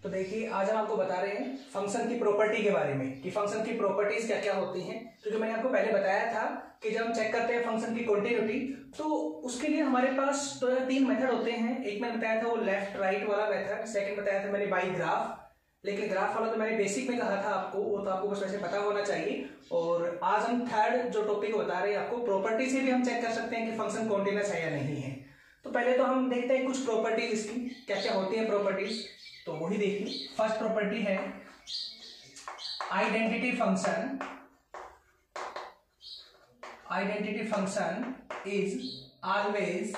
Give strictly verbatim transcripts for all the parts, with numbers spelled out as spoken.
तो देखिए आज हम आपको बता रहे हैं फंक्शन की प्रॉपर्टी के बारे में कि फंक्शन की प्रॉपर्टीज क्या क्या होती हैं। क्योंकि मैंने आपको पहले बताया था कि जब हम चेक करते हैं फंक्शन की कंटिन्यूटी तो उसके लिए हमारे पास तो तीन मेथड होते हैं। एक मैंने बताया था वो लेफ्ट राइट वाला मेथड, सेकंड बताया था मैंने बाई ग्राफ, लेकिन ग्राफ वाला तो मैंने बेसिक में कहा था आपको, वो तो आपको बस वैसे पता होना चाहिए। और आज हम थर्ड जो टॉपिक बता रहे हैं आपको, प्रॉपर्टी से भी हम चेक कर सकते हैं कि फंक्शन कॉन्टिन्यूअस है या नहीं है। तो पहले तो हम देखते हैं कुछ प्रॉपर्टीज इसकी क्या क्या होती है प्रॉपर्टीज, तो वही देखिए। फर्स्ट प्रॉपर्टी है identity function. Identity function is always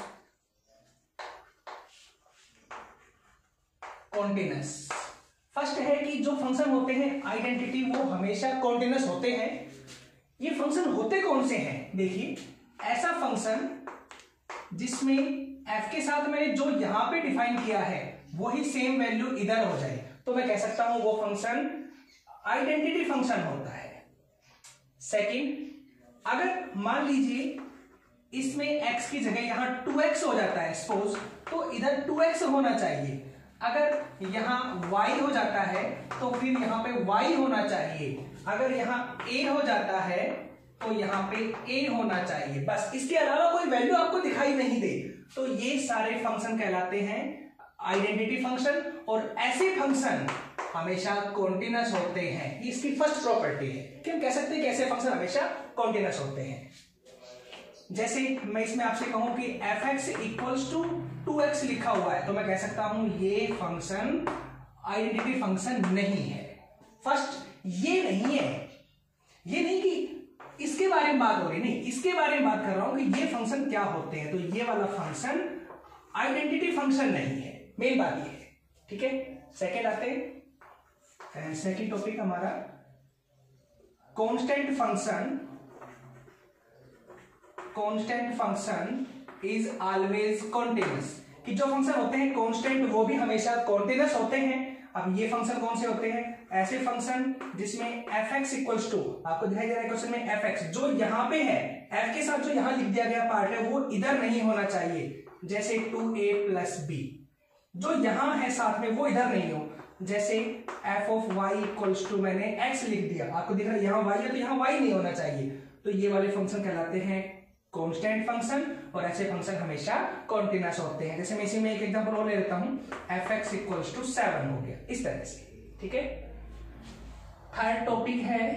continuous. First है कि जो फंक्शन होते हैं आइडेंटिटी वो हमेशा कॉन्टिन्यूअस होते हैं। ये फंक्शन होते कौन से हैं, देखिए ऐसा फंक्शन जिसमें f के साथ मैंने जो यहां पे डिफाइन किया है वही सेम वैल्यू इधर हो जाए, तो मैं कह सकता हूं वो फंक्शन आइडेंटिटी फंक्शन होता है। सेकंड, अगर मान लीजिए इसमें x की जगह यहां टू एक्स हो जाता है सपोज, तो इधर टू एक्स होना चाहिए। अगर यहां y हो जाता है तो फिर यहां पे y होना चाहिए। अगर यहां a हो जाता है तो यहां पे a होना चाहिए। बस इसके अलावा कोई वैल्यू आपको दिखाई नहीं दे तो ये सारे फंक्शन कहलाते हैं आइडेंटिटी फंक्शन, और ऐसे फंक्शन हमेशा कॉन्टिन्यूअस होते हैं। ये इसकी फर्स्ट प्रॉपर्टी है कि हम कह सकते हैं कि ऐसे फंक्शन हमेशा कॉन्टिन्यूअस होते हैं। जैसे मैं इसमें आपसे कहूं कि f x equals to two x लिखा हुआ है तो मैं कह सकता हूं ये फंक्शन आइडेंटिटी फंक्शन नहीं है। फर्स्ट ये नहीं है, ये नहीं कि इसके बारे में बात हो रही, नहीं इसके बारे में बात कर रहा हूं कि ये फंक्शन क्या होते हैं, तो ये वाला फंक्शन आइडेंटिटी फंक्शन नहीं है। मेन बात ये है, ठीक है। सेकेंड आते हैं, सेकेंड टॉपिक हमारा constant function. Constant function is always continuous, कि जो फंक्शन होते हैं कांस्टेंट वो भी हमेशा कॉन्टिन्यूअस होते हैं। अब ये फंक्शन कौन से होते हैं, ऐसे फंक्शन जिसमें एफ एक्स इक्वल्स टू, आपको दिखाई दे रहा है क्वेश्चन में एफ एक्स, जो यहां पे है एफ के साथ जो यहां लिख दिया गया पार्ट है वो इधर नहीं होना चाहिए। जैसे टू ए प्लस बी, जो यहां है साथ में वो इधर नहीं हो। जैसे f of y equals to मैंने एक्स लिख दिया, आपको दिख रहा है यहां वाई है तो यहां वाई नहीं होना चाहिए। तो ये वाले फंक्शन कहलाते हैं कांस्टेंट फंक्शन, और ऐसे फंक्शन हमेशा कॉन्टिन्यूअस होते हैं। जैसे मैं इसी में एक एग्जांपल और ले लेता हूं, f x equals to seven हो गया, इस तरह से, ठीक है। थर्ड टॉपिक है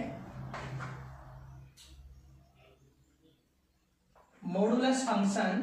modulus function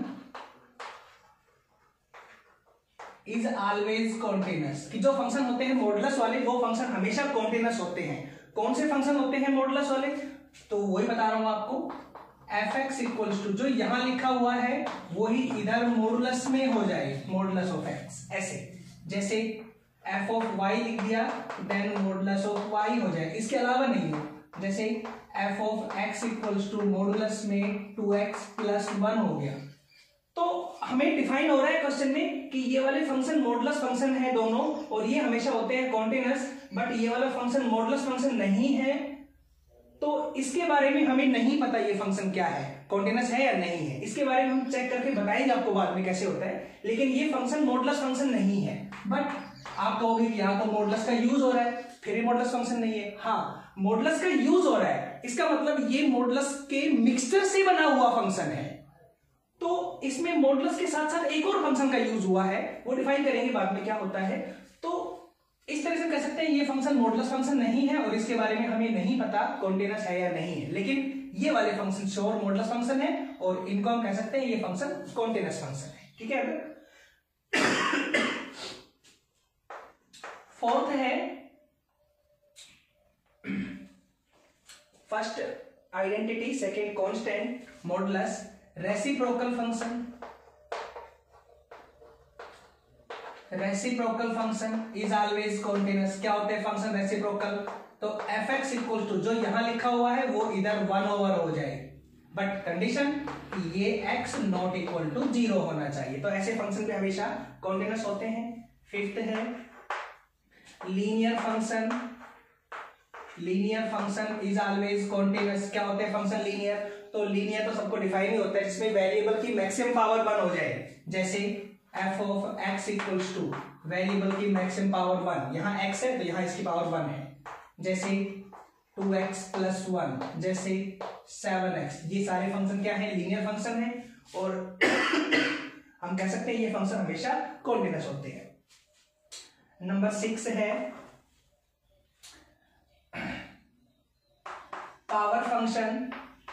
is always continuous, कि जो फंक्शन होते हैं मॉडुलस वाले वो फंक्शन हमेशा कॉन्टिन्यूअस होते हैं। कौन से फंक्शन होते हैं मॉडुलस वाले, तो वही बता रहा हूं आपको। एफ एक्स इक्वल्स टू जो यहां लिखा हुआ है वही इधर मॉडुलस में हो जाए, मॉडुलस ऑफ एक्स, ऐसे जैसे एफ ऑफ वाई लिख दिया देन मॉडुलस ऑफ वाई हो जाए, इसके अलावा नहीं हो। जैसे f of x equals to modulus में टू एक्स प्लस वन हो गया। तो हमें डिफाइन हो रहा है क्वेश्चन में कि ये वाले फंक्शन मॉडुलस फंक्शन है दोनों, और ये हमेशा होते हैं कॉन्टिन्यूअस, बट ये वाला फंक्शन मॉडुलस फंक्शन नहीं है। तो इसके बारे में हमें नहीं पता ये फंक्शन क्या है, कॉन्टिन्यूअस है या नहीं है। इसके बारे में हम चेक करके बताएंगे आपको बाद में कैसे होता है, लेकिन ये फंक्शन मॉडुलस फंक्शन नहीं है। बट आप कहोगे कि यहाँ तो मॉडुलस का यूज हो रहा है, फिर ये मॉडुलस फंक्शन नहीं है। हाँ, मॉडुलस का यूज हो रहा है, इसका मतलब ये मॉडुलस के मिक्सचर से बना हुआ फंक्शन है। तो इसमें मॉडुलस के साथ साथ एक और फंक्शन का यूज हुआ है, वो डिफाइन करेंगे बाद में क्या होता है। तो इस तरह से कह सकते हैं ये फंक्शन मॉडुलस फंक्शन नहीं है, और इसके बारे में हमें नहीं पता कॉन्टिन्यूअस है या नहीं है। लेकिन ये वाले फंक्शन श्योर मॉडुलस फंक्शन है, और इनको हम कह सकते हैं ये फंक्शन कॉन्टिन्यूअस फंक्शन है, ठीक है। फोर्थ है first identity, second constant, modulus, reciprocal function. Reciprocal function is always continuous. क्या होते हैं फंक्शन रेसिप्रोकल, तो एफ एक्स इक्वल टू जो यहां लिखा हुआ है वो इधर वन ओवर हो जाए, बट कंडीशन ये x not equal to zero होना चाहिए। तो ऐसे फंक्शन पे हमेशा कॉन्टिन्यूअस होते हैं। फिफ्थ है linear function. Linear function is always continuous. क्या होते हैं फंक्शन लीनियर, तो लीनियर तो सबको डिफाइन ही होता है जिसमें वेरिएबल की मैक्सिमम पावर वन हो जाए। जैसे f of x equals to variable की मैक्सिमम पावर वन, यहाँ एक्स है तो यहाँ इसकी पावर वन है, जैसे टू एक्स प्लस वन, जैसे सेवन एक्स। ये सारे फंक्शन क्या है, लीनियर फंक्शन है और हम कह सकते हैं ये फंक्शन हमेशा कॉन्टिन्यूअस होते हैं। नंबर सिक्स है power function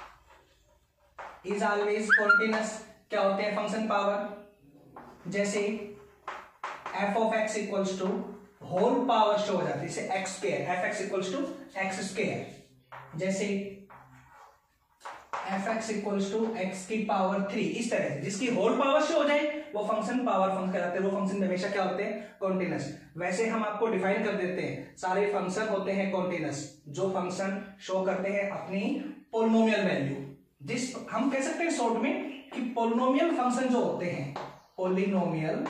is always continuous. क्या होते हैं फंक्शन पावर, जैसे f of x equals to whole power show हो जाती है, जैसे x square, f x equals to x square, जैसे f x equals to x की पावर थ्री। इस तरह से जिसकी होल पावर शो हो जाए वो फंक्शन पावर फंक्शन कहलाते हैं, वो फंक्शन हमेशा क्या होते हैं, कॉन्टिन्यूअस। वैसे हम आपको डिफाइन कर देते हैं, सारे फंक्शन होते हैं कॉन्टिन्यूअस जो फंक्शन शो करते हैं अपनी पोलिनोमियल वैल्यू। जिस हम कह सकते हैं शॉर्ट में कि पोलिनोमियल फंक्शन जो होते हैं, polynomial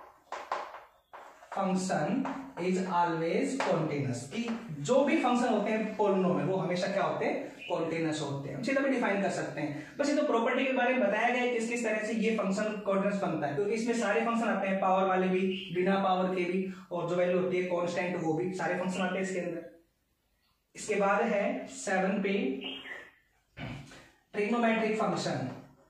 function is always continuous, कि जो भी फंक्शन होते हैं पोलिनोमियल वो हमेशा क्या होते हैं, कॉन्टिन्यूअस होते हैं। हम सीधा भी डिफाइन कर सकते हैं, बस ये तो प्रॉपर्टी के बारे में बताया गया है किस किस तरह से ये फंक्शन कॉन्टिन्यूअस बनता है, क्योंकि इसमें सारे फंक्शन आते हैं, पावर वाले भी, बिना पावर के भी, और जो वैल्यू होती है कांस्टेंट वो भी, सारे फंक्शन आते हैं इसके अंदर। इसके बाद है सेवन पे trigonometric function.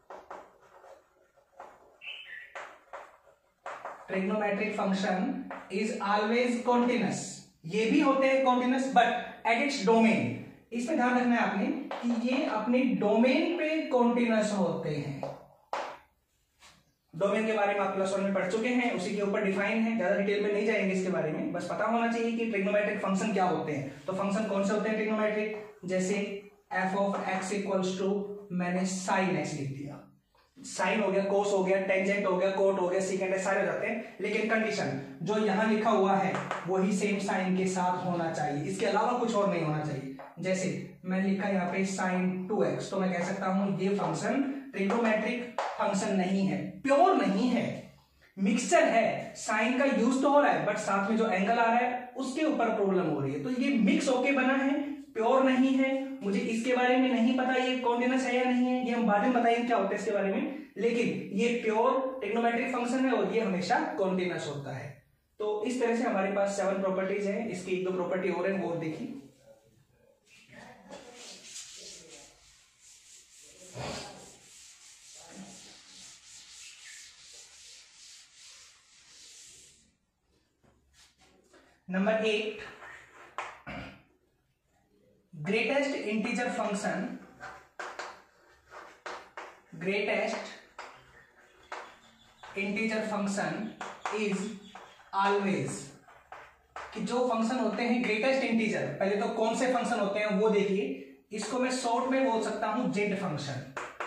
Trigonometric function is always continuous, ये भी होते हैं continuous but at its domain. इसमें ध्यान रखना है आपने कि ये अपने डोमेन पे कॉन्टिन्यूअस होते हैं। डोमेन के बारे में आप क्लास वन में पढ़ चुके हैं, उसी के ऊपर डिफाइन है, ज्यादा डिटेल में नहीं जाएंगे इसके बारे में, बस पता होना चाहिए कि ट्रिग्नोमेट्रिक फंक्शन क्या होते हैं। तो फंक्शन कौन से होते हैं ट्रिग्नोमेट्रिक, जैसे f of x equals to, मैंने साइन एक्स लिख दिया, साइन हो गया, कोस हो गया, टेंजेंट हो गया, कोट हो गया, सीकेंट, सारे हो जाते हैं, लेकिन कंडीशन जो यहां लिखा हुआ है वही सेम साइन के साथ होना चाहिए, इसके अलावा कुछ और नहीं होना चाहिए। जैसे मैं लिखा यहाँ पे साइन टू एक्स, तो मैं कह सकता हूं ये फंक्शन ट्रिग्नोमेट्रिक फंक्शन नहीं है, प्योर नहीं है, मिक्सचर है, साइन का यूज तो हो रहा है बट साथ में जो एंगल आ रहा है उसके ऊपर प्रॉब्लम हो रही है, तो ये मिक्स होके बना है, प्योर नहीं है। मुझे इसके बारे में नहीं पता ये कॉन्टिन्यूअस है या नहीं है, ये हम बाद में बताएंगे क्या होता है इसके बारे में, लेकिन ये प्योर ट्रिग्नोमेट्रिक फंक्शन है और ये हमेशा कॉन्टिन्यूअस होता है। तो इस तरह से हमारे पास सेवन प्रॉपर्टीज हैं, इसकी एक दो प्रॉपर्टी और है वो देखिए। Number eight, greatest integer function, greatest integer function is always, कि जो फंक्शन होते हैं ग्रेटेस्ट इंटीजर, पहले तो कौन से फंक्शन होते हैं वो देखिए, इसको मैं शॉर्ट में बोल सकता हूं z function,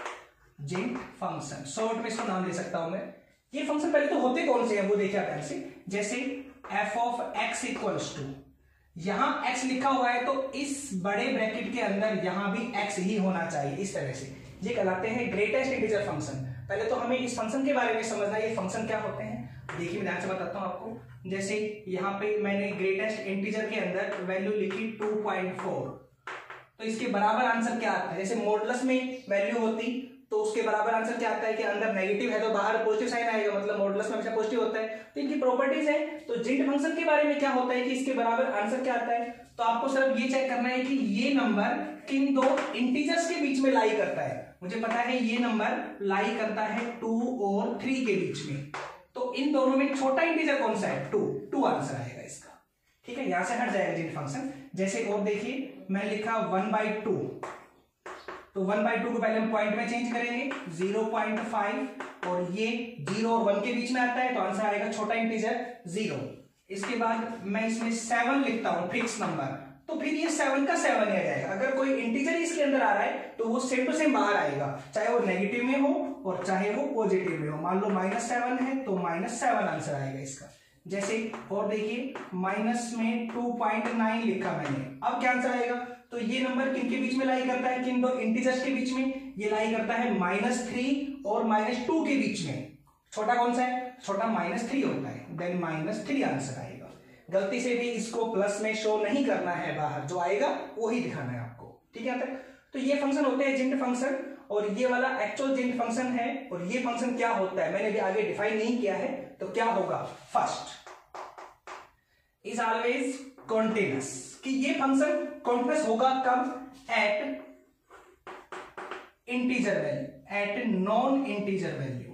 z function short में इसको नाम दे सकता हूं मैं। ये फंक्शन पहले तो होते कौन से हैं वो देखिए आप से, जैसे f of x equals to, यहां x लिखा हुआ है तो इस बड़े ब्रैकेट के अंदर यहां भी x ही होना चाहिए, इस तरह से ये कहलाते हैं ग्रेटेस्ट इंटीजर फंक्शन। पहले तो हमें इस फंक्शन के बारे में समझना है, ये फंक्शन क्या होते हैं, देखिए मैं ध्यान से बताता हूं आपको। जैसे यहां पे मैंने ग्रेटेस्ट इंटीजर के अंदर वैल्यू लिखी टू पॉइंट फोर, तो इसके बराबर आंसर क्या आता है, जैसे मॉडुलस में वैल्यू होती तो उसके बराबर आंसर क्या आता है कि अंदर नेगेटिव है तो बाहर पॉजिटिव साइन आएगा, मतलब मॉडुलस में हमेशा पॉजिटिव होता है। तो इनकी प्रॉपर्टीज है, तो जिंट फंक्शन के बारे में क्या होता है कि इसके बराबर आंसर क्या आता है, तो आपको सिर्फ ये चेक करना है कि ये नंबर किन दो इंटीजर्स के बीच में लाई करता है। मुझे पता है ये नंबर लाई करता है टू और थ्री के बीच में, तो इन दोनों में छोटा इंटीजर कौन सा है, टू, टू आंसर आएगा इसका, ठीक है, यहां से हट जाएगा जिंट फंक्शन। जैसे और देखिए मैं लिखा वन बाई टू, तो वन बाई टू को पहले हम पॉइंट में चेंज करेंगे, जीरो पॉइंट फाइव, और ये जीरो और वन के बीच में आता है तो आंसर आएगा छोटा इंटीजर जीरो। इसके बाद मैं इसमें सेवन लिखता हूं फिक्स नंबर, तो फिर ये सेवन का सेवन ही आ जाएगा। अगर कोई इंटीजर इसके अंदर आ रहा है तो वो सेम टू सेम बाहर आएगा, चाहे वो नेगेटिव में हो और चाहे वो पॉजिटिव में हो। मान लो माइनस सेवन है तो माइनस सेवन आंसर आएगा इसका। जैसे और देखिए माइनस में टू पॉइंट नाइन लिखा मैंने, अब क्या आंसर आएगा, तो ये नंबर किन के बीच में लाई करता है, किन दो इंटीजर्स के बीच में, ये लाई करता है माइनस थ्री और माइनस टू के बीच में। छोटा कौन सा है, छोटा माइनस थ्री होता है, देन माइनस थ्री आंसर आएगा। गलती से भी इसको प्लस में शो नहीं करना है, बाहर जो आएगा वो ही दिखाना है आपको, ठीक है। तो ये फंक्शन होते हैं जिंट फंक्शन, और ये वाला एक्चुअल जिंट फंक्शन है। और ये फंक्शन क्या होता है मैंने भी आगे डिफाइन नहीं किया है, तो क्या होगा, फर्स्ट इज ऑलवेज कॉन्टिन्यूस, कि ये फंक्शन कॉन्टिन्यूस होगा कब? At integer value, at non integer value,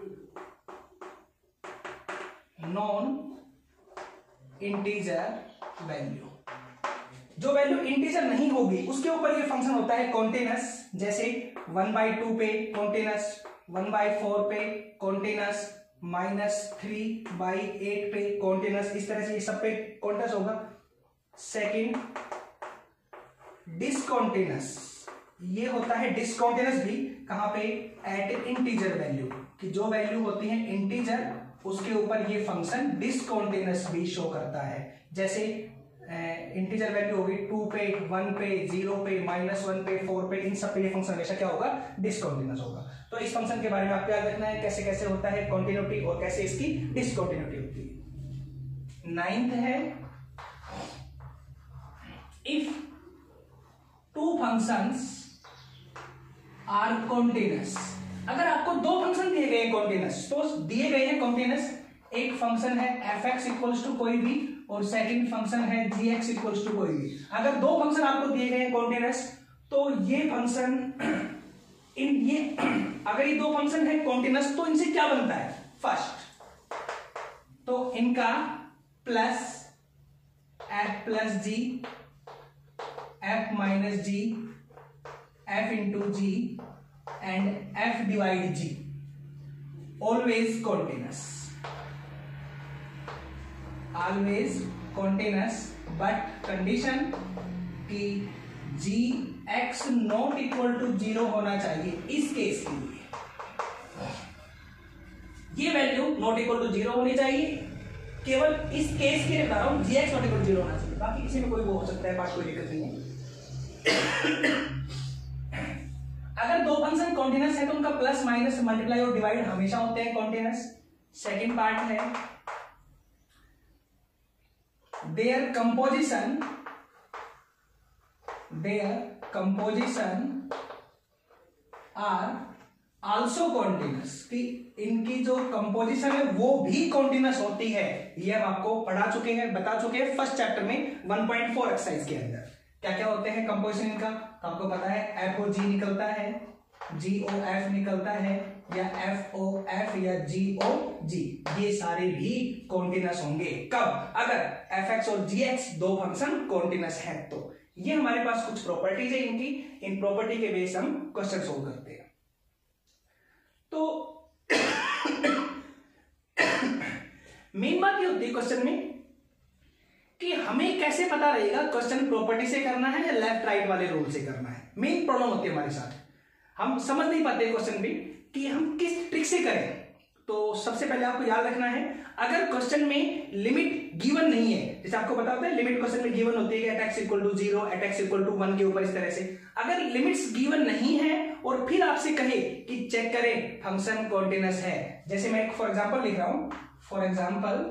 non integer value. जो वैल्यू इंटीजर नहीं होगी उसके ऊपर ये फंक्शन होता है कॉन्टिन्यूस। जैसे वन बाई टू पे कॉन्टिन्यूस, वन बाई फोर पे continuous, minus three by eight पे कॉन्टिन्यूस, इस तरह से ये सब पे कॉन्टिन्यूस होगा। सेकंड डिसकॉन्टिन्यूस, ये होता है डिसकॉन्टिन्यूस भी कहां पे? एट इंटीजर वैल्यू, कि जो वैल्यू होती है इंटीजर उसके ऊपर ये फंक्शन डिसकॉन्टिन्यूस भी शो करता है। जैसे इंटीजर वैल्यू होगी टू पे, वन पे, जीरो पे, माइनस वन पे, फोर पे, इन सब पे ये फंक्शन हमेशा क्या होगा? डिसकॉन्टिन्यूस होगा। तो इस फंक्शन के बारे में आपको याद रखना है कैसे कैसे होता है कॉन्टिन्यूटी और कैसे इसकी डिसकॉन्टिन्यूटी होती है। नाइन्थ है if two functions are continuous. अगर आपको दो फंक्शन दिए गए हैं कॉन्टिन्यूस, तो दिए गए हैं कॉन्टिन्यूस, एक फंक्शन है एफ एक्स इक्वल्स टू कोई भी और सेकंड फंक्शन है जी एक्स इक्वल्स टू कोई भी। अगर दो फंक्शन आपको दिए गए हैं कॉन्टिन्यूस, तो ये फंक्शन इन ये अगर ये दो फंक्शन है कॉन्टिन्यूस तो इनसे क्या बनता है? फर्स्ट तो इनका plus f plus g, f minus g, f into g and f divide g, always continuous, always continuous, but condition कि g x not equal to zero होना चाहिए। इस केस के लिए ये value not equal to zero होनी चाहिए, केवल इस केस के लिए बता रहा हूं, g x not equal to zero होना चाहिए, बाकी किसी में कोई वो हो सकता है, बात कोई दिक्कत नहीं है। अगर दो फंक्शन कॉन्टिन्यूस है तो उनका प्लस माइनस मल्टीप्लाई और डिवाइड हमेशा होते हैं कॉन्टिन्यूस। सेकंड पार्ट है their composition, their composition are also continuous, कि इनकी जो कंपोजिशन है वो भी कॉन्टिन्यूस होती है। ये हम आपको पढ़ा चुके हैं, बता चुके हैं फर्स्ट चैप्टर में वन पॉइंट फोर एक्सरसाइज के अंदर क्या क्या होते हैं कंपोजिशन इनका। तो आपको पता है एफ ओ जी निकलता है, जी ओ एफ निकलता है, या एफ ओ एफ या जी ओ जी, ये सारे भी कॉन्टिन्यूस होंगे। कब? अगर एफ एक्स और जी एक्स दो फंक्शन कॉन्टिन्यूस है तो। ये हमारे पास कुछ प्रॉपर्टीज है इनकी, इन प्रॉपर्टी के बेस हम क्वेश्चन सोल्व करते हैं। तो मेन बात ये होती है क्वेश्चन में कि हमें कैसे पता रहेगा क्वेश्चन प्रॉपर्टी से करना है या लेफ्ट राइट वाले रूल से करना है। मेन प्रॉब्लम होती है हमारे साथ, हम समझ नहीं पाते क्वेश्चन भी कि हम किस ट्रिक से करें। तो सबसे पहले आपको याद रखना है, अगर क्वेश्चन में लिमिट गिवन नहीं है, जैसे आपको पता होता है लिमिट क्वेश्चन में गिवन होती है कि at x equal to zero, at x equal to one के ऊपर, इस तरह से अगर लिमिट्स गिवन नहीं है और फिर आपसे कहे कि चेक करें फंक्शन कॉन्टिन्यूस है, जैसे मैं फॉर एग्जांपल लिख रहा हूं, for example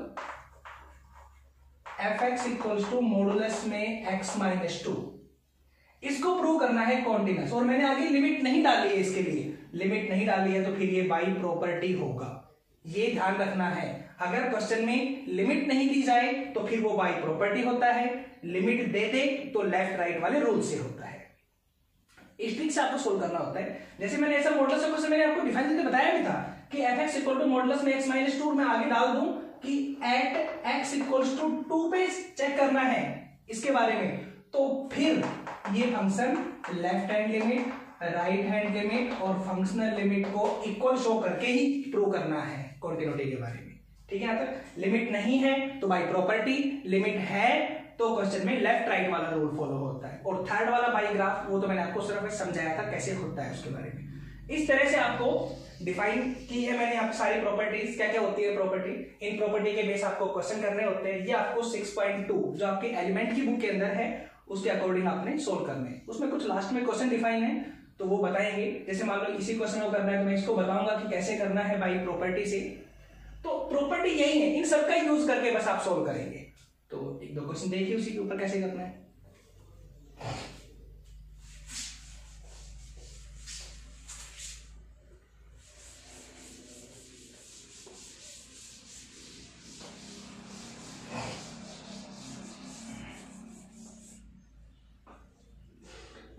f x equal to modulus में एक्स माइनस टू, इसको प्रूव करना है कॉन्टिन्यूस और मैंने आगे लिमिट नहीं डाली है, इसके लिए लिमिट नहीं डाली है तो फिर ये बाई प्रॉपर्टी होगा। ये ध्यान रखना है, अगर क्वेश्चन में लिमिट नहीं दी जाए तो फिर वो बाई प्रॉपर्टी होता है, लिमिट दे दे तो लेफ्ट राइट वाले रूल से होता है। इस ट्रिक से आपको सोल्व करना होता है। जैसे मैंने ऐसा मॉडुलस क्वेश्चन मैंने आपको डिफाइन करके बताया भी था कि f x equal to modulus में एक्स माइनस टू, मैं आगे डाल दूं कि at x equals to two पे चेक करना है इसके बारे में, तो फिर ये function left hand limit, right hand limit और फंक्शनल लिमिट को इक्वल शो करके ही प्रूव करना है कॉन्टिन्यूटी के बारे में। ठीक है, यहां तक लिमिट नहीं है तो बाई प्रॉपर्टी, लिमिट है तो क्वेश्चन में लेफ्ट राइट वाला रूल फॉलो होता है। और थर्ड वाला बाई ग्राफ, वो तो मैंने आपको सिर्फ समझाया था कैसे होता है उसके बारे में। इस तरह से आपको डिफाइन की है मैंने आपको सारी प्रॉपर्टीज, क्या क्या होती है प्रॉपर्टी, इन प्रॉपर्टी के बेस आपको क्वेश्चन करने होते हैं। ये आपको सिक्स पॉइंट टू जो आपके एलिमेंट की बुक के अंदर है उसके अकॉर्डिंग आपने सोल्व करने हैं। उसमें कुछ लास्ट में क्वेश्चन डिफाइन है तो वो बताएंगे। जैसे मान लो इसी क्वेश्चन को करना है तो मैं इसको बताऊंगा कि कैसे करना है बाई प्रॉपर्टी से। तो प्रॉपर्टी यही है, इन सबका यूज करके बस आप सोल्व करेंगे। तो एक दो क्वेश्चन देखिए उसी के ऊपर कैसे करना है।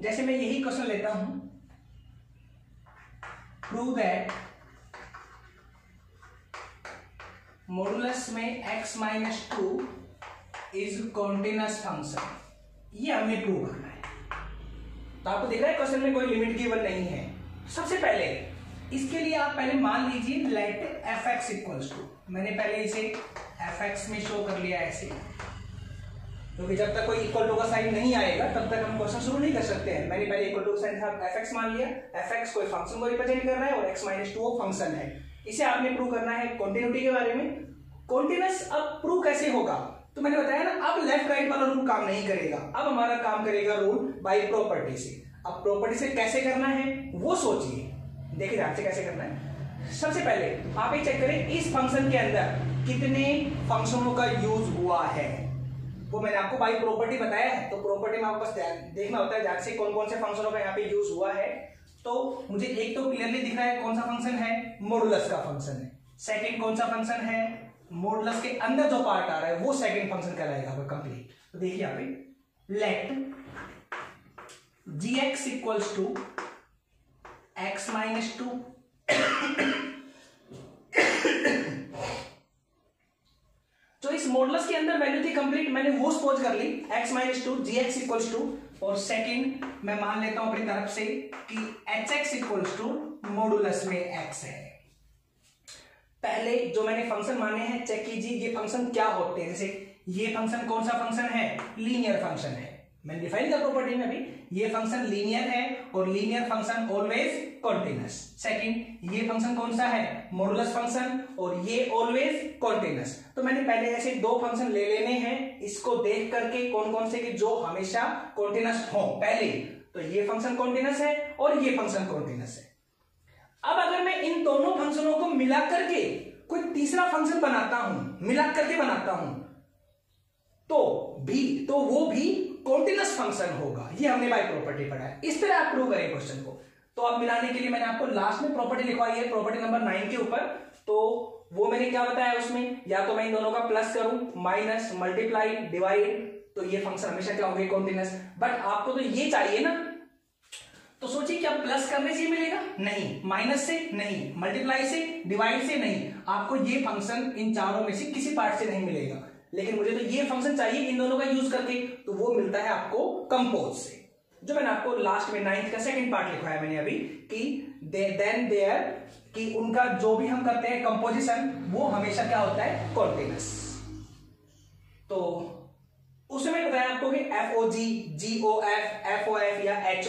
जैसे मैं यही क्वेश्चन लेता हूं, प्रूव दैट मॉडुलस में x minus two is continuous function, ये हमें प्रूव करना है। तो आपको दिख रहा है क्वेश्चन में कोई लिमिट गिवन नहीं है। सबसे पहले इसके लिए आप पहले मान लीजिए let f x equals to, मैंने पहले इसे एफ एक्स में शो कर लिया ऐसे, क्योंकि जब तक कोई इक्वल टू का साइन नहीं आएगा तब तक हम क्वेश्चन शुरू नहीं कर सकते हैं। मैंने पहले इक्वल टू का साइन एफ एक्स मान लिया, एफ एक्स कोई फंक्शन को रिप्रेजेंट कर रहा है और एक्स माइनस टू वो फंक्शन है। इसे आपने प्रूव करना है कॉन्टिन्यूटी के बारे में। कॉन्टिन्यूअस अब प्रूव कैसे होगा, तो मैंने बताया ना, अब लेफ्ट राइट वाला रूल काम नहीं करेगा, अब हमारा काम करेगा रूल बाय प्रॉपर्टी से। अब प्रॉपर्टी से कैसे करना है वो सोचिए, देखिए ध्यान से कैसे करना है। सबसे पहले आप ये चेक करें इस फंक्शन के अंदर कितने फंक्शनों का यूज हुआ है, वो मैंने आपको बाय प्रॉपर्टी बताया है। तो प्रॉपर्टी में आपको बस देखना होता है ध्यान से कौन कौन से फंक्शनों का यहाँ पे यूज हुआ है। तो मुझे एक तो क्लियरली दिख रहा है कौन सा फंक्शन है, मॉडुलस का फंक्शन है। सेकंड कौन सा फंक्शन है, मॉडुलस के अंदर जो पार्ट आ रहा है वो सेकंड फंक्शन कहलाएगा वो कंप्लीट। तो देखिए यहाँ पे let g x equals to x minus two, जो इस मॉडुलस के अंदर वैल्यू थी कंप्लीट, मैंने वो सपोज कर ली x minus two g x equals to, और सेकंड मैं मान लेता हूं अपनी तरफ से कि h x equals to modulus में एक्स है। पहले जो मैंने फंक्शन माने हैं चेक कीजिए ये फंक्शन क्या होते हैं। जैसे ये फंक्शन कौन सा फंक्शन है, लीनियर फंक्शन है, मैंने डिफाइन किया प्रॉपर्टी में अभी, ये फंक्शन लीनियर है और linear function always continuous. Second ये फंक्शन कौन सा है, मॉडुलस फंक्शन, और ये ऑलवेज कॉन्टिन्यूअस। तो मैंने पहले ऐसे दो फंक्शन ले लेने हैं, इसको देख करके कौन कौन से कि जो हमेशा कॉन्टिन्यूअस हो पहले, तो ये फंक्शन कॉन्टिन्यूअस है और ये फंक्शन कॉन्टिन्यूअस है। अब अगर मैं इन दोनों फंक्शनों को मिला करके कोई तीसरा फंक्शन बनाता हूं, मिला करके बनाता हूं, तो भी तो वो भी कॉन्टिन्यूअस फंक्शन होगा। ये हमने बाय प्रॉपर्टी पढ़ा है। इस तरह आप प्रूव करें क्वेश्चन को। तो अब मिलाने के लिए मैंने आपको लास्ट में प्रॉपर्टी लिखवाई है, प्रॉपर्टी नंबर नाइन के ऊपर। तो वो मैंने क्या बताया उसमें, या तो मैं इन दोनों का प्लस करूं, माइनस, मल्टीप्लाई, डिवाइड, तो ये फंक्शन हमेशा क्या होंगे, कॉन्टिन्यूअस। बट आपको तो ये चाहिए ना, तो सोचिए क्या प्लस करने से मिलेगा, नहीं, माइनस से नहीं, मल्टीप्लाई से, डिवाइड से नहीं, आपको ये फंक्शन इन चारों में से किसी पार्ट से नहीं मिलेगा। लेकिन मुझे तो ये फंक्शन चाहिए इन दोनों का यूज करके, तो वो मिलता है आपको कंपोज से, जो मैंने आपको लास्ट में नाइन्थ का सेकंड पार्ट लिखवाया मैंने अभी कि देन देयर, कि उनका जो भी हम करते हैं कंपोजिशन वो हमेशा क्या होता है, कॉन्टिन्यूअस। तो उसमें मैंने बताया आपको कि f o g, g o f, f o f या h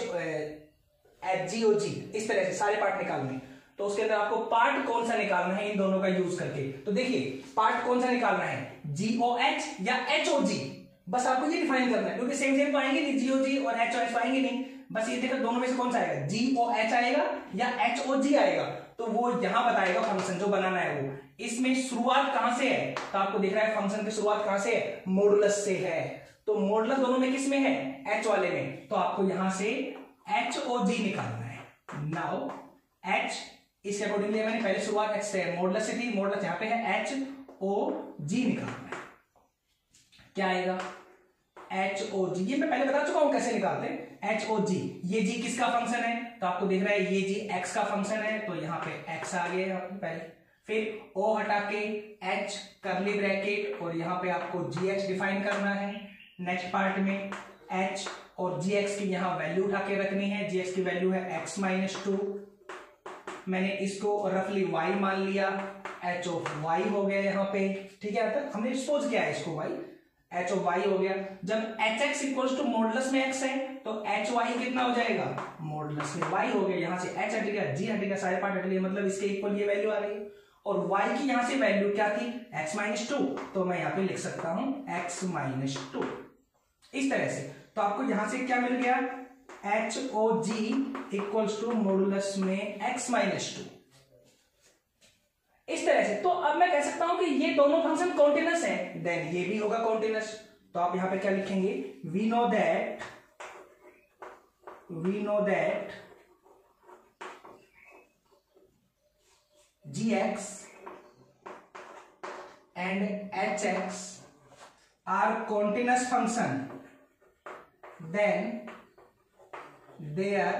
h g o g, इस तरह से सारे पार्ट निकालने। तो उसके अंदर आपको पार्ट कौन सा निकालना है इन दोनों का यूज करके। तो देखिए पार्ट कौन सा निकालना है, जी ओ एच या एच ओ जी, बस आपको ये डिफाइन करना है, क्योंकि सेम सेम तो आएंगे नहीं, जी ओ जी और एच ओ एच आएंगे नहीं। बस ये देखो दोनों में से कौन सा आएगा, जी ओ एच आएगा या एच ओ जी आएगा, तो वो यहां बताएगा फंक्शन जो बनाना है वो। इसमें शुरुआत कहां से है, तो आपको दिख रहा है फंक्शन की शुरुआत कहां से है, मॉडुलस से है। तो मॉडुलस दोनों में किस में है, एच वाले में, तो आपको यहां से एच ओ जी निकालना है। नाउ एच, इसके अकॉर्डिंगली मैंने पहले शुरुआत एच से, मॉडुलस से थी, मॉडुलस यहां पे है, एच ओ जी निकालना है। क्या आएगा, एच ओ जी, ये मैं पहले बता चुका हूं कैसे निकालते हैं, एच ओ जी। ये जी किसका फंक्शन है, तो आपको दिख रहा है ये जी एक्स का फंक्शन है, तो यहां पे एक्स आ गया पहले, फिर ओ हटा के एच करली ब्रैकेट, और यहां पे आपको जी एक्स डिफाइन करना है। नेक्स्ट पार्ट में एच और जी एक्स की यहां वैल्यू उठा के रखनी है, जी एक्स की वैल्यू है एक्स माइनस टू, मैंने इसको रफली y मान लिया, एच ऑफ y हो गया यहाँ पे, ठीक है, तक हमने सपोज किया है इसको y, एच ऑफ y हो गया। जब h x equals to modulus में x है तो एच वाई कितना हो जाएगा, मॉडुलस में y हो गया, यहाँ से h हट गया, g हट गया, सारे पार्ट हट गए, मतलब इसके इक्वल ये वैल्यू आ रही है। और y की यहाँ से वैल्यू क्या थी, x माइनस टू, तो मैं यहाँ पे लिख सकता हूँ x माइनस टू, इस तरह से। तो आपको यहां से क्या मिल गया, h o g equals to modulus में x माइनस टू, इस तरह से। तो अब मैं कह सकता हूं कि ये दोनों फंक्शन कॉन्टिन्यूअस हैं, देन ये भी होगा कॉन्टिन्यूअस। तो आप यहां पे क्या लिखेंगे, we know that we know that g x and h x are continuous function, then their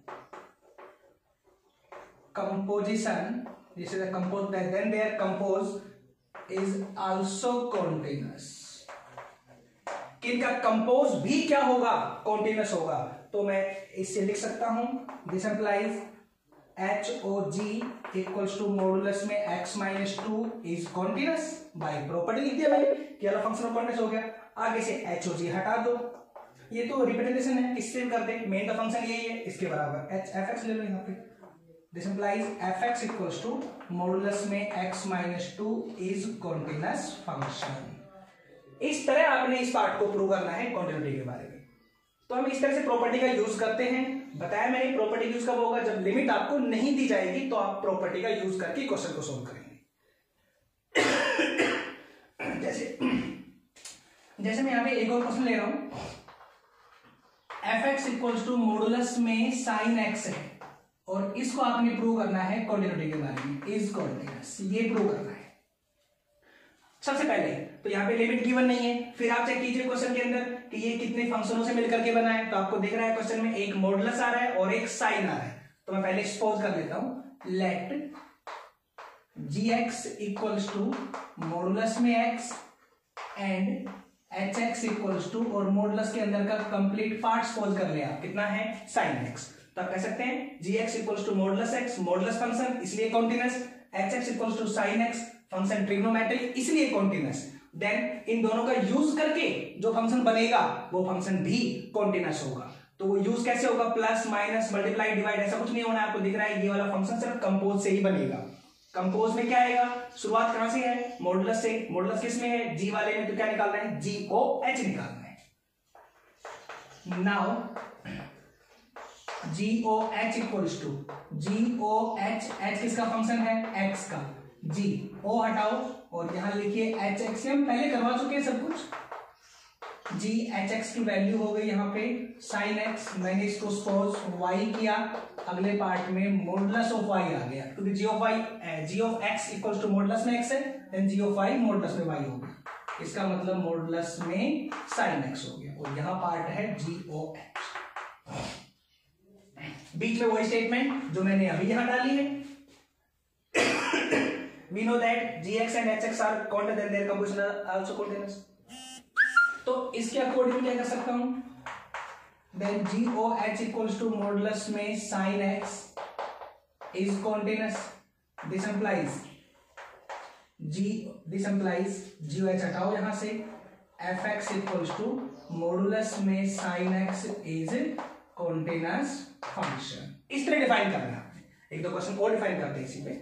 composition, this is a compose, then their compose is also continuous, कि इनका कंपोज भी क्या होगा, कॉन्टिन्यूस होगा। तो मैं इससे लिख सकता हूं this implies h o g equals to modulus में x minus two is continuous, by property लिख दिया मैंने कि वाला फंक्शन कॉन्टिन्यूस हो गया। आगे से एच ओ जी हटा दो, ये तो रिप्रेजेंटेशन है, इससे कर दे, मेन का फंक्शन यही है, इसके बराबर एच एफ एक्स ले लो यहाँ पे। This implies f x equals to modulus में x minus two is continuous function. इस तरह आपने इस पार्ट को प्रूव करना है कॉन्टिन्यूटी के बारे में। तो हम इस तरह से प्रॉपर्टी का यूज करते हैं। बताया मैंने प्रॉपर्टी यूज कब होगा, जब लिमिट आपको नहीं दी जाएगी तो आप प्रॉपर्टी का यूज करके क्वेश्चन को सोल्व करेंगे। जैसे जैसे मैं यहाँ पे एक और क्वेश्चन ले रहा हूं, f x equals to modulus में साइन एक्स है और इसको आपने प्रूव करना है कॉन्टिन्यूटी के बारे में, इज कॉन्टिन्यूस, ये प्रूव करना है। सबसे पहले तो यहाँ पे लिमिट गिवन नहीं है, फिर आप चेक कीजिए क्वेश्चन के अंदर कि ये कितने फंक्शनों से मिलकर के बना है। तो आपको दिख रहा है क्वेश्चन में एक मॉडुलस आ रहा है और एक साइन आ रहा है। तो मैं पहले सपोज कर लेता हूं, let g x equals to modulus में x and h x equals to, और मॉडुलस के अंदर का कंप्लीट पार्ट सपोज कर ले आप, कितना है साइन एक्स। तो आप कह सकते हैं g x equals to modulus x, modulus function इसलिए continuous, h x equals to sine x function trigonometric इसलिए कॉन्टिन्यूस। देन इन दोनों का यूज करके जो फंक्शन बनेगा वो फंक्शन भी कॉन्टिन्यूस होगा। तो वो यूज कैसे होगा, प्लस माइनस मल्टीप्लाई डिवाइड ऐसा कुछ नहीं होना। आपको दिख रहा है ये वाला फंक्शन सिर्फ कंपोज से ही बनेगा। कंपोज में क्या आएगा, शुरुआत कहां से है, मॉडुलस से। मॉडुलस किस में है, जी वाले में, तो क्या निकालना है, जी ओ एच निकालना है। Now g o h equals to g o h, h किसका फंक्शन है, एक्स का, जी ओ हटाओ और यहां लिखिए एच एक्स, हम पहले करवा चुके हैं सब कुछ। जी एच एक्स की वैल्यू हो गई यहाँ पे साइन एक्स, मैंने इसको सपोज वाई किया, अगले पार्ट में मॉडुलस ऑफ वाई आ गया, क्योंकि g of y g of x equals to modulus में एक्स है, then g of y modulus में वाई हो गया। इसका मतलब मॉडुलस में साइन एक्स हो गया और यहाँ पार्ट है जी ओ एच। बीच में वही स्टेटमेंट जो मैंने अभी यहां डाली है। We know that gx and hx are constant and their composition are also continuous. तो इसके अकॉर्डिंग क्या कर सकता हूं, then goh equals to modulus में sin x is continuous. This implies g this implies goh हटाओ यहां से, fx equals to मॉडुलस में sin x is continuous function। इस तरह डिफाइन करना है। एक दो क्वेश्चन और डिफाइन करते हैं इसी पे।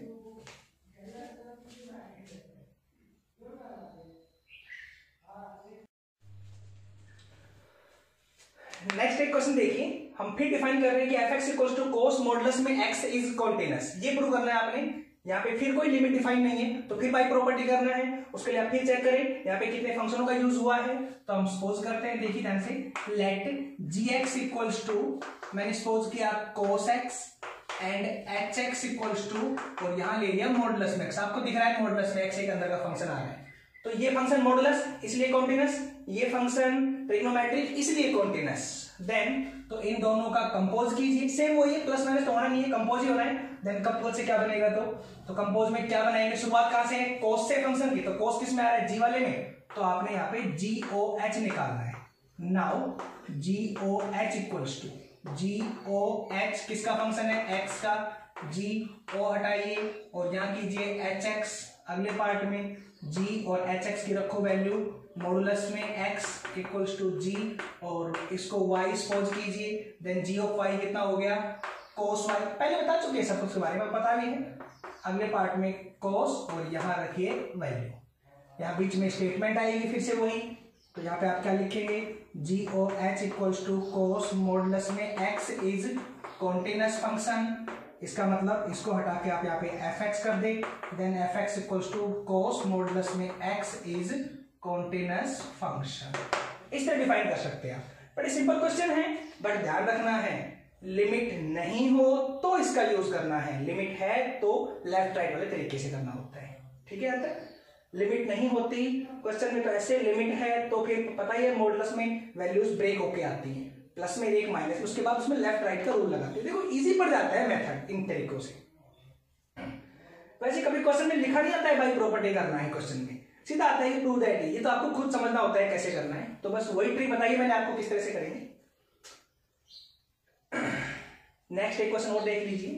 नेक्स्ट एक क्वेश्चन देखिए, हम फिर डिफाइन कर रहे हैं कि f x equals to cos modulus में एक्स इज कॉन्टिन्यूस। ये प्रूव करना है आपने। यहाँ पे फिर कोई लिमिट डिफाइन नहीं है तो फिर बाय प्रॉपर्टी करना है। उसके लिए आप फिर चेक करें यहाँ पे कितने फंक्शनों का यूज हुआ है। तो हम सपोज करते हैं, देखिए ध्यान से, let g x equals to, मैंने सपोज किया cos x and h x equals to, और यहाँ ले लिया मॉडुलस में एक्स। आपको दिख रहा है मॉडुलस में एक्स एक अंदर का फंक्शन आ रहा है, तो ये फंक्शन मॉडुलस इसलिए कॉन्टिन्यूस, ये फंक्शन ट्रिग्नोमेट्रिक इसलिए कॉन्टिन्यूस। देन तो इन दोनों का कंपोज कीजिए, सेम वही है, प्लस माइनस तो होना नहीं है, कंपोज ही होना है। देन कंपोज से क्या बनेगा, तो तो कंपोज में क्या बनाएंगे, शुरुआत कहां से है, कोस से फंक्शन की। तो कोस किस में आ रहा है, जी वाले में, तो आपने यहाँ पे जी ओ एच निकालना है। Now g o h equals to g o h किसका फंक्शन है, एक्स का, जी ओ हटाइए और यहाँ कीजिए एच एक्स, अगले पार्ट में जी और एच एक्स की रखो वैल्यू, मॉडुलस में x इक्वल्स टू जी और इसको y सपोज कीजिए। देन g ऑफ y कितना हो गया, cos y, पहले बता चुके हैं सब कुछ के बारे में, पता भी है। अगले पार्ट में cos और यहाँ रखिए वैल्यू, यहाँ बीच में स्टेटमेंट आएगी फिर से वही। तो यहाँ पे आप क्या लिखेंगे, g o h equals to cos modulus में x इज कॉन्टिन्यूस फंक्शन। इसका मतलब इसको हटा के आप यहाँ पे एफ एक्स कर दे, then f x equals to cos modulus में x इज कॉन्टिन्यूस फंक्शन। इस तरह डिफाइन कर सकते हैं आप। बड़े सिंपल क्वेश्चन है, बट ध्यान रखना है लिमिट नहीं हो तो इसका यूज करना है, लिमिट है तो लेफ्ट राइट वाले तरीके से करना होता है। ठीक है, यहाँ तक लिमिट नहीं होती क्वेश्चन में तो ऐसे, लिमिट है तो फिर पता ही है मॉडुलस में वैल्यूज ब्रेक होके आती हैं। प्लस में एक माइनस, उसके बाद उसमें लेफ्ट राइट का रूल लगाते हैं। देखो इजी पड़ जाता है मेथड इन तरीकों से। वैसे कभी क्वेश्चन में लिखा नहीं आता है भाई प्रॉपर्टी करना है, क्वेश्चन में सीधा आता है कि प्रूव दैट, ये तो आपको खुद समझना होता है कैसे करना है। तो बस वही ट्रिक बताइए मैंने आपको किस तरह से करेंगे। नेक्स्ट एक क्वेश्चन और देख लीजिए,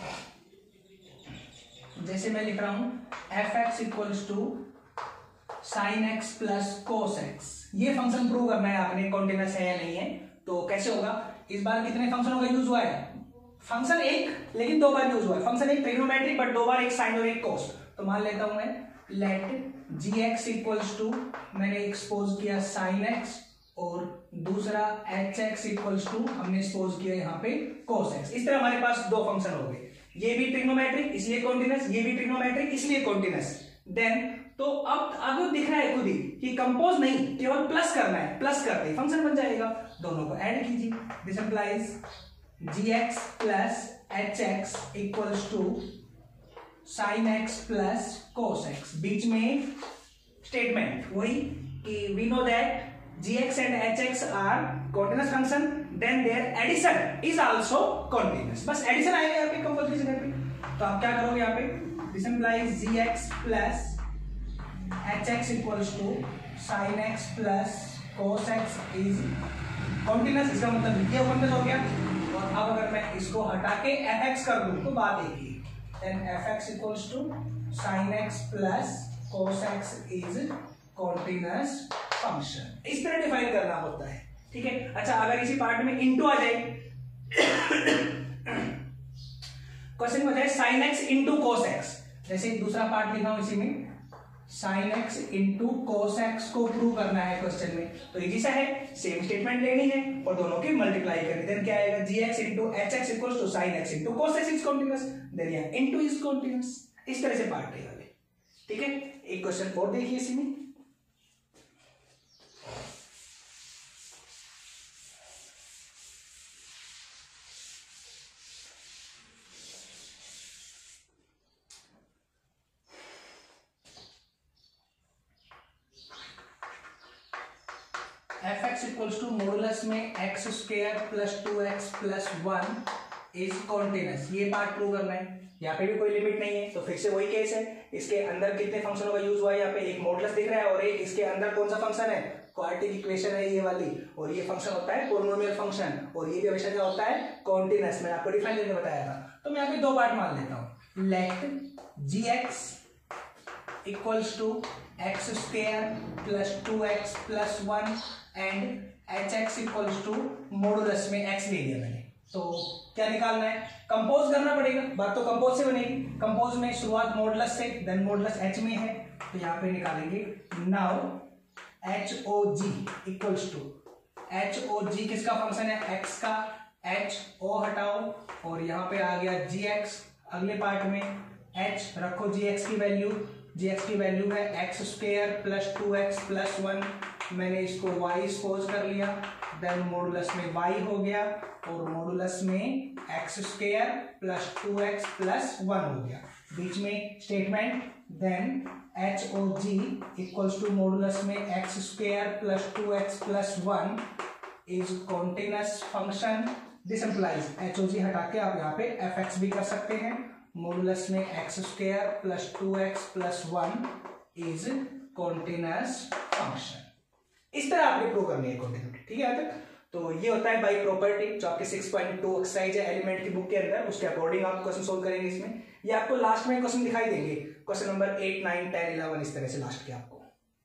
जैसे मैं लिख रहा हूं f x equals to sine x plus cos x. ये फंक्शन प्रूव करना है आपने कॉन्टिन्यूअस है या नहीं है। तो कैसे होगा, इस बार कितने फंक्शनों का यूज हुआ है, फंक्शन एक लेकिन दो बार यूज हुआ है। फंक्शन एक ट्रिग्नोमेट्रिक बट दो बार, एक साइन और एक कोस। तो मान लेता हूं मैं let g x equals to, मैंने एक्सपोज किया साइन एक्स, और दूसरा एच एक्स इक्वल्स टू हमने एक्सपोज किया यहाँ पे कोस एक्स। इस तरह हमारे पास दो फंक्शन हो गए, ये भी ट्रिग्नोमेट्रिक इसलिए कॉन्टिन्यूअस, ये भी ट्रिग्नोमेट्रिक इसलिए कॉन्टिन्यूअस। देन तो अब आपको दिख रहा है खुद ही कि कंपोज नहीं, केवल प्लस करना है, प्लस करते ही फंक्शन बन जाएगा। दोनों को ऐड कीजिए, this implies g x plus h x equals to sine x plus cos x. बीच में स्टेटमेंट वही कि we know that gx and hx are continuous function, then their addition is also continuous। बस addition आएगा यहाँ पे compulsory जगह पे। तो आप क्या करोगे यहाँ पे, this implies gx plus hx equals to sin x plus cos x is continuous। इसका मतलब ये continuous हो गया। और अब अगर मैं इसको हटा के fx कर दूं तो बात एक ही, then fx equals to sin x plus cos x is continuous function. इस तरह डिफाइन करना होता है, ठीक है। अच्छा अगर इसी पार्ट में इनटू आ जाए, क्वेश्चन में हो जाए sine x into cos x, जैसे दूसरा पार्ट लिखा हूं इसी में, sine x into cos x को प्रूव करना है क्वेश्चन में। तो इजी सा है, सेम स्टेटमेंट लेनी है और दोनों की मल्टीप्लाई करनी। देन क्या आएगा, g x into h x equals to sine x into cos x is continuous, then यहां इंटू इज कॉन्टिन्यूअस। इस तरह से पार्ट है वाले, ठीक है। एक क्वेश्चन और देखिए इसी में, f x equals to modulus में x square plus two x plus one is continuous. ये पार्ट प्रूव करना है। यहाँ पे भी कोई लिमिट नहीं है, तो फिर से वही केस है। इसके अंदर कितने फंक्शनों का यूज हुआ है, यहाँ पे एक मॉडुलस दिख रहा है और एक इसके अंदर कौन सा फंक्शन है, क्वाड्रेटिक इक्वेशन है ये वाली, और ये फंक्शन होता है पॉलिनोमियल फंक्शन, और ये भी हमेशा क्या होता है, कॉन्टिन्यूअस। मैंने आपको डिफाइन करके बताया था। तो मैं यहाँ पे दो पार्ट मान लेता हूँ, let g x equals to x square plus two x plus one and h x equals to modulus में एक्स ले लिया मैंने। तो क्या निकालना है, कंपोज करना पड़ेगा। बात तो कंपोज से बनेगी। कंपोज में शुरुआत मॉडुलस से, देन मॉडुलस एच में है, तो यहाँ पे निकालेंगे now h o g equals to, h o g किसका फंक्शन है, एक्स का, एच ओ हटाओ और यहाँ पे आ गया जी एक्स। अगले पार्ट में एच रखो, जी एक्स की वैल्यू, जी एक्स की वैल्यू है x square plus two x plus one, मैंने इसको y सपोज कर लिया, देन मॉडुलस में y हो गया और मॉडुलस में x square plus two x plus one हो गया। बीच में statement, then h o g equals to modulus में x square plus two x plus one is continuous function. This implies h o g हटा के आप यहाँ पे एफ एक्स भी कर सकते हैं। मॉडुलस में x square plus two x plus one is continuous function. इस तरह आपने प्रूव करनी है कॉन्टिन्यूटी, ठीक है। तक तो ये होता है बाय प्रॉपर्टी, जो आपके सिक्स पॉइंट टू एक्सरसाइज है एलिमेंट की बुक के अंदर, उसके अकॉर्डिंग आप क्वेश्चन सोल्व करेंगे। इसमें ये आपको लास्ट में क्वेश्चन दिखाई देंगे, question number eight nine ten eleven, इस तरह से लास्ट के आपको।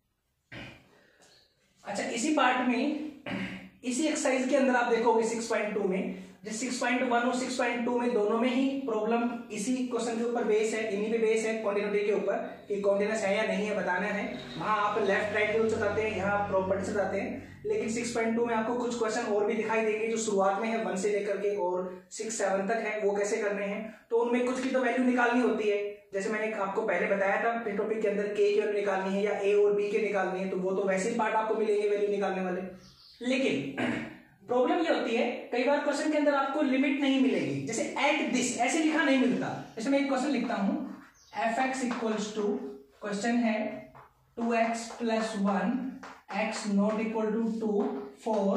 अच्छा इसी पार्ट में, इसी एक्सरसाइज के अंदर आप देखोगे सिक्स पॉइंट टू में, जो सिक्स पॉइंट वन और सिक्स पॉइंट टू में दोनों में ही प्रॉब्लम इसी क्वेश्चन के ऊपर बेस है, इन्हीं पे बेस है कॉन्टिन्यूटी के ऊपर कि कॉन्टिन्यूअस है या नहीं है बताना है। वहां आप लेफ्ट राइट रूल से जाते हैं, यहाँ प्रॉपर्टी से जाते हैं। लेकिन सिक्स पॉइंट टू में आपको कुछ क्वेश्चन और भी दिखाई देंगे जो शुरुआत में है, वन से लेकर के और सिक्स सेवन तक है, वो कैसे करने हैं। तो उनमें कुछ की तो वैल्यू निकालनी होती है, जैसे मैंने आपको पहले बताया था टॉपिक के अंदर के की वैल्यू निकालनी है या ए और बी के निकालनी है, तो वो तो वैसे ही पार्ट आपको मिलेंगे वैल्यू निकालने वाले। लेकिन प्रॉब्लम ये होती है कई बार क्वेश्चन के अंदर आपको लिमिट नहीं मिलेगी, जैसे एट दिस ऐसे लिखा नहीं मिलता। जैसे मैं एक क्वेश्चन लिखता हूं, f x equals to, question है two x plus one, x not equal to two, four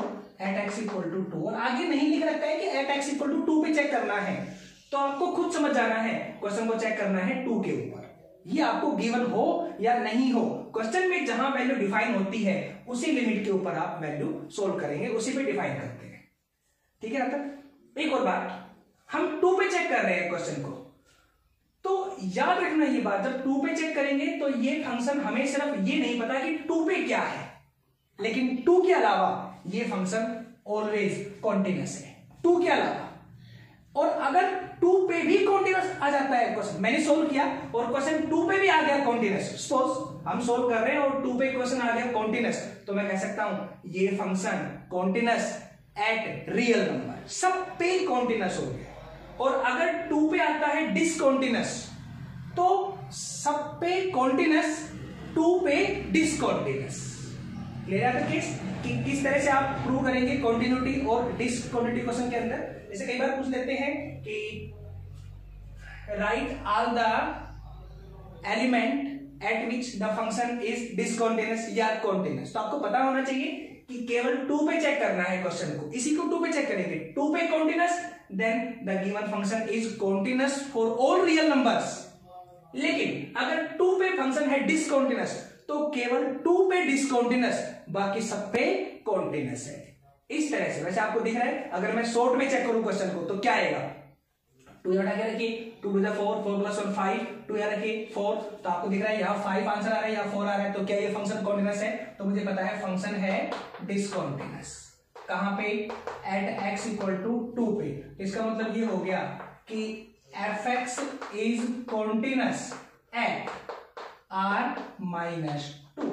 at x equal to two, और आगे नहीं लिख रखा है कि at x equal to two पे चेक करना है, तो आपको खुद समझ जाना है क्वेश्चन को चेक करना है टू के ऊपर, ये आपको गिवन हो या नहीं हो, क्वेश्चन में जहां वैल्यू डिफाइन होती है उसी लिमिट के ऊपर आप वैल्यू सोल्व करेंगे, उसी पे डिफाइन करते हैं। ठीक है ना? एक और बात, हम टू पे चेक कर रहे हैं क्वेश्चन को, तो याद रखना ये बात, जब टू पे चेक करेंगे तो ये फंक्शन हमें सिर्फ ये नहीं पता कि टू पे क्या है, लेकिन टू के अलावा ये फंक्शन ऑलवेज कॉन्टिन्यूअस है, टू के अलावा। और अगर टू पे भी कॉन्टिन्यूअस आ जाता है क्वेश्चन, मैंने सोल्व किया और क्वेश्चन टू पे भी आ गया कॉन्टिन्यूअस, सपोज हम सोल्व कर रहे हैं और टू पे क्वेश्चन आ गया कॉन्टिन्यूअस, तो मैं कह सकता हूं ये function continuous at real number, सब पे कॉन्टिन्यूअस हो गया। और अगर टू पे आता है डिसकॉन्टिन्यूअस, तो सब पे कॉन्टिन्यूअस, टू पे डिसकॉन्टिन्यूअस। क्लियर है केस कि किस तरह से आप प्रूव करेंगे कॉन्टिन्यूटी और डिसकॉन्टिन्यूटी क्वेश्चन के अंदर। जैसे कई बार पूछ लेते हैं कि write all the element at which the function is discontinuous या कॉन्टिन्यूअस, तो आपको पता होना चाहिए कि केवल टू पे चेक करना है क्वेश्चन को, इसी को टू पे चेक करेंगे, टू पे continuous then the given function is continuous for all real numbers. लेकिन अगर टू पे फंक्शन है डिसकॉन्टिन्यूअस तो केवल टू पे डिसकॉन्टिन्यूअस, बाकी सब पे कॉन्टिन्यूअस है। इस तरह से वैसे आपको दिख रहा है, अगर मैं शॉर्ट में चेक करूं क्वेश्चन को तो क्या आएगा, टू यहाँ क्या रखिए, two two the four, four plus one five, two यहाँ रखिए फोर, तो आपको दिख रहा है यहाँ फाइव आंसर आ रहा है, यहाँ फोर आ रहा है, तो क्या ये फंक्शन कॉन्टिन्यूअस है? तो मुझे पता है फंक्शन है डिसकॉन्टिन्यूअस। कहां पे? At x equal to two पे। इसका मतलब ये हो गया कि f x is continuous at R minus two.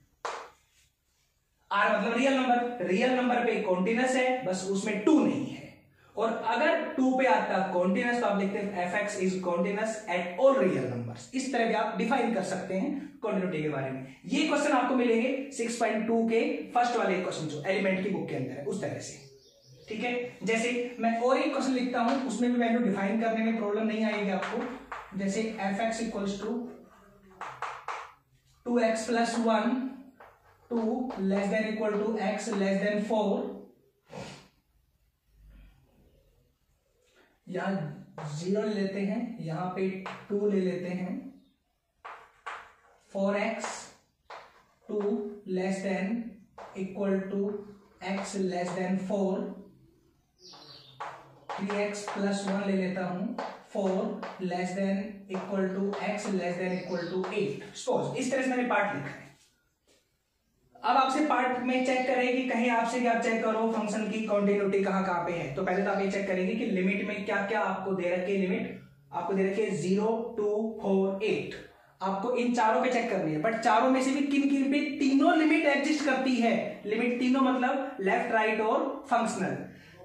R मतलब रियल नंबर, रियल नंबर पे कॉन्टिन्यूअस है, बस उसमें टू नहीं है। और अगर टू पे आता कॉन्टिन्यूअस तो आप लिखते हैं f x is continuous at all real numbers. इस तरह भी आप डिफाइन कर सकते हैं कॉन्टिन्यूटी के बारे में। ये क्वेश्चन आपको मिलेंगे सिक्स पॉइंट टू के फर्स्ट वाले क्वेश्चन जो एलिमेंट की बुक के अंदर है, उस तरह से। ठीक है, जैसे मैं और एक क्वेश्चन लिखता हूं, उसमें भी वैल्यू डिफाइन करने में प्रॉब्लम नहीं आएगी आपको। जैसे f x equals to two x plus one, two less than equal to x less than four, यहां जीरो ले लेते हैं, यहां पे टू ले लेते हैं, four x two less than equal to x less than four, three x plus one ले लेता हूं, four less than equal to x less than equal to eight. Suppose इस तरह से मैंने पार्ट लिखा है। अब आपसे पार्ट में चेक करें कि कहीं आपसे क्या चेक करो फंक्शन की कॉन्टिन्यूटी कहां कहां पे है, तो पहले तो आप ये चेक करेंगे कि लिमिट में क्या क्या आपको दे रखी है। लिमिट आपको दे रखी है जीरो, टू, फोर, एट। आपको इन चारों पे चेक करनी है, बट चारों में से भी किन किन पे तीनों लिमिट एग्जिस्ट करती है। लिमिट तीनों मतलब लेफ्ट, राइट और फंक्शनल।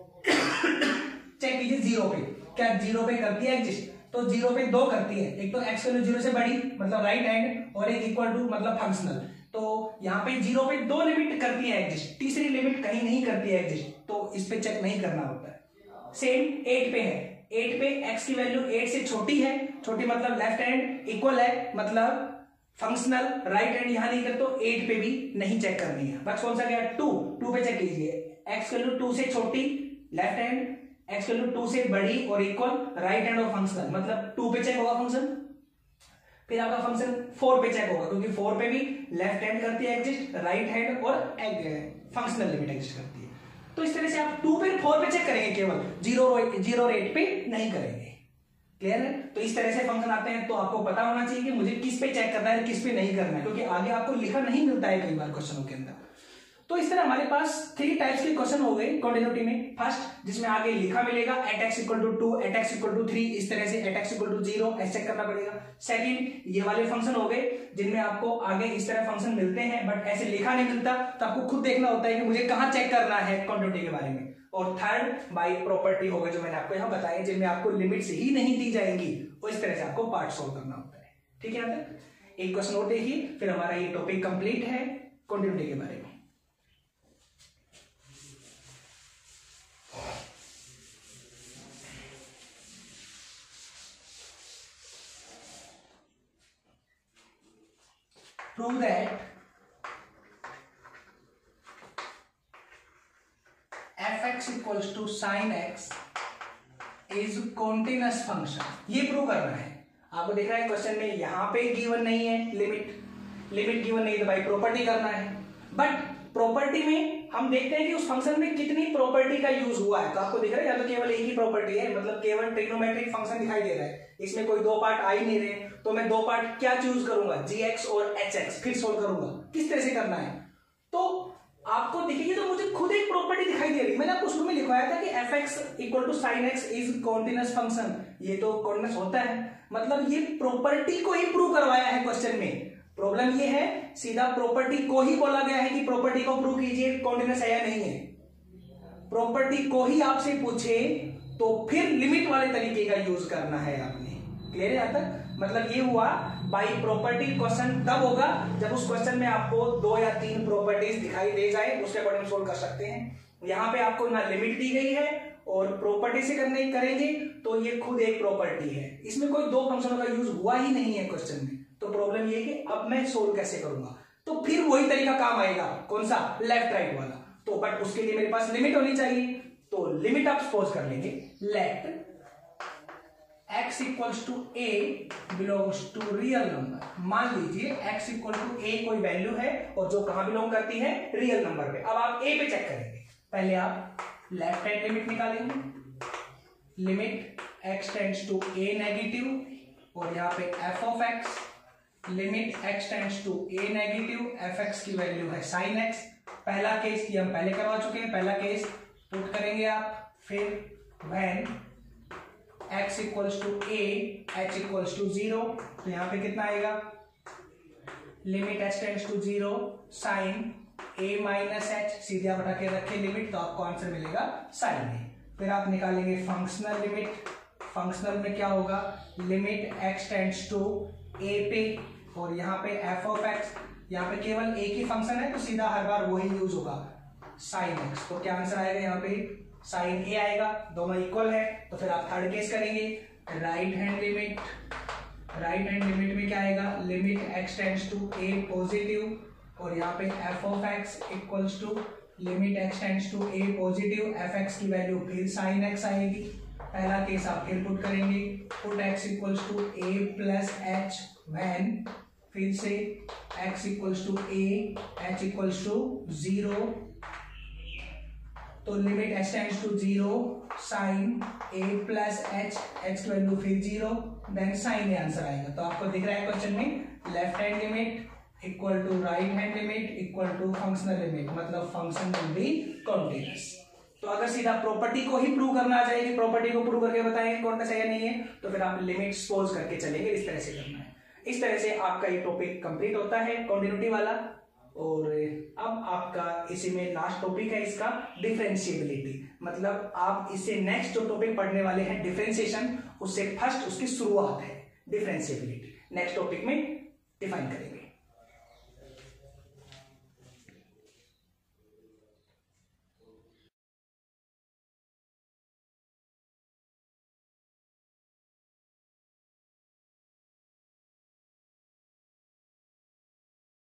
चेक कीजिए जीरो पे, क्या जीरो पे करती है एग्जिस्ट? तो जीरो पे दो करती है, एक तो एक्स वैल्यू जीरो से बड़ी मतलब राइट हैंड, और एक इक्वल टू मतलब फंक्शनल। तो यहाँ पे जीरो पे दो लिमिट करती है एग्जिस्ट, तीसरी लिमिट कहीं नहीं करती है एग्जिस्ट, तो इस पे चेक नहीं करना होता है। सेम एट पे है, एट पे एक्स की वैल्यू एट से छोटी है, छोटी मतलब लेफ्ट हैंड, इक्वल है मतलब फंक्शनल, राइट हैंड यहां नहीं कर, तो एट पे भी नहीं चेक करनी है। बस कौन सा गया? टू, टू पे चेक कीजिए, एक्स वैल्यू टू से छोटी left hand, x value two से बड़ी और इक्वल राइट हैंड और फंक्शनल, मतलब टू पे चेक होगा फंक्शन। फिर आपका फंक्शन फोर पे चेक होगा, क्योंकि फोर पे भी लेफ्ट हैंड करती है एग्जिस्ट, राइट हैंड और फंक्शनल लिमिट एग्जिस्ट करती है। तो इस तरह से आप टू पे फोर पे चेक करेंगे, केवल जीरो जीरो और एट पे नहीं करेंगे। क्लियर है? तो इस तरह से फंक्शन आते हैं, तो आपको पता होना चाहिए कि मुझे किस पे चेक करना है, किस पे नहीं करना है, क्योंकि आगे आपको लिखा नहीं मिलता है कई बार क्वेश्चनों के अंदर। तो इस तरह हमारे पास थ्री टाइप्स के क्वेश्चन हो गए कॉन्टिन्यूटी में। फर्स्ट, जिसमें आगे लिखा मिलेगा at x equal to two, at x equal to three, इस तरह से at x equal to zero ऐसे चेक करना पड़ेगा। सेकंड, ये वाले फंक्शन हो गए जिनमें आपको आगे इस तरह फंक्शन मिलते हैं बट ऐसे लिखा नहीं मिलता, तो आपको खुद देखना होता है कि मुझे कहां चेक करना है कॉन्टिन्यूटी के बारे में। और थर्ड, बाय प्रॉपर्टी हो गए जो मैंने आपको यहाँ बताया, जिनमें आपको लिमिट्स ही नहीं दी जाएंगी, और इस तरह से आपको पार्ट सोल्व करना होता है। ठीक है? यहाँ तक एक क्वेश्चन और देखिए, फिर हमारा ये टॉपिक कंप्लीट है कॉन्टिन्यूटी के बारे में। Prove that x equals to sine x is continuous function, ये प्रूव करना है। आपको दिख रहा है क्वेश्चन में यहां पे गिवन नहीं है लिमिट, लिमिट गिवन नहीं है तो भाई प्रॉपर्टी करना है। बट प्रॉपर्टी में हम देखते हैं कि उस फंक्शन में कितनी प्रॉपर्टी का यूज हुआ है। तो आपको दिख रहा है या तो केवल एक ही प्रॉपर्टी है, मतलब केवल ट्रिग्नोमेट्रिक फंक्शन दिखाई दे रहा है, इसमें कोई दो पार्ट आ ही नहीं रहे, तो मैं दो पार्ट क्या चूज करूंगा, जी एक्स और एच एक्स, फिर सोल्व करूंगा। किस तरह से करना है तो आपको देखिए, तो मुझे खुद एक प्रॉपर्टी दिखाई दे रही, मैंने आपको शुरू में लिखवाया था कि f x equal to sine x is continuous function, ये तो कॉन्टिन्यूअस होता है, मतलब ये प्रॉपर्टी को ही प्रूव करवाया है क्वेश्चन में। प्रॉब्लम ये है सीधा प्रॉपर्टी को ही बोला गया है कि प्रॉपर्टी को प्रूव कीजिए कॉन्टिन्यूअस है या नहीं है। प्रॉपर्टी को ही आपसे पूछे तो फिर लिमिट वाले तरीके का यूज करना है आपने। क्लियर है यहां तक? मतलब ये हुआ बाई प्रॉपर्टी क्वेश्चन तब होगा जब उस क्वेश्चन में आपको दो या तीन प्रॉपर्टीज दिखाई दे जाए, उसके अकॉर्डिंग सोल्व कर सकते हैं। यहाँ पे आपको ना लिमिट दी गई है और प्रॉपर्टी से करने करेंगे तो ये खुद एक प्रॉपर्टी है, इसमें कोई दो फंक्शनों का यूज हुआ ही नहीं है क्वेश्चन में। तो प्रॉब्लम ये कि अब मैं सोल्व कैसे करूंगा, तो फिर वही तरीका काम आएगा, कौन सा, लेफ्ट राइट वाला। तो बट उसके लिए मेरे पास लिमिट होनी चाहिए, तो लिमिट आप सपोज कर लेंगे, let x equals to a belongs to real number. मान लीजिए x इक्वल टू ए कोई वैल्यू है और जो कहां बिलोंग करती है, रियल नंबर पे। अब आप a पे चेक करेंगे, पहले आप लेफ्ट हैंड लिमिट निकालेंगे, limit x tends to a negative और यहाँ पे f of x, limit x tends to a negative, fx की वैल्यू है sin x। पहला केस की हम पहले करवा चुके हैं, पहला केस पुट करेंगे आप, फिर when x equals to a h equals to zero, तो यहाँ पे कितना आएगा, limit h tends to zero sine a minus h, सीधे आप हटा के रखे लिमिट तो आपको आंसर मिलेगा साइन a। फिर आप निकालेंगे फंक्शनल लिमिट, फंक्शनल में क्या होगा, limit x tends to a पे और यहाँ पे f ऑफ x, यहाँ पे केवल एक ही फंक्शन है तो सीधा हर बार वही यूज होगा साइन x। तो क्या आंसर आएगा, यहाँ पे साइन a आएगा, दोनों इक्वल है। तो फिर आप थर्ड केस करेंगे, right hand limit, right hand limit में क्या आएगा, limit x tends to a positive और यहाँ पे f of x equals to limit x tends to a positive, fx की वैल्यू फिर साइन x आएगी। पहला केस आप फिर पुट करेंगे, put x equals to a plus h when, फिर से x equals to a h equals to zero, तो limit h tends to zero sine a plus h, h की वैल्यू फिर zero, then sine a answer आएगा। तो आपको दिख रहा है क्वेश्चन में left hand limit equal to right hand limit equal to functional limit, मतलब फंक्शन विल बी कॉन्टिन्यूअस। तो अगर सीधा प्रॉपर्टी को ही प्रूव करना आ जाएगी, प्रॉपर्टी को प्रूव करके बताएंगे कौन सा है या नहीं है, तो फिर आप लिमिट सपोज करके चलेंगे, इस तरह से करना है। इस तरह से आपका ये टॉपिक कंप्लीट होता है कॉन्टिन्यूटी वाला। और अब आपका इसी में लास्ट टॉपिक है इसका डिफरेंशिएबिलिटी, मतलब आप इससे नेक्स्ट जो टॉपिक पढ़ने वाले हैं डिफरेंशिएशन, उससे फर्स्ट उसकी शुरुआत है डिफरेंशिएबिलिटी, नेक्स्ट टॉपिक में डिफाइन करेंगे।